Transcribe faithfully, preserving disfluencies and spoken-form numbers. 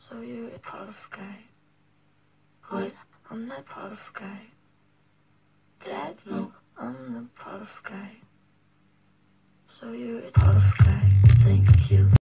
So you're a puff guy. What? I'm that puff guy. Dad? No. I'm the puff guy. So you're a puff guy. Thank you.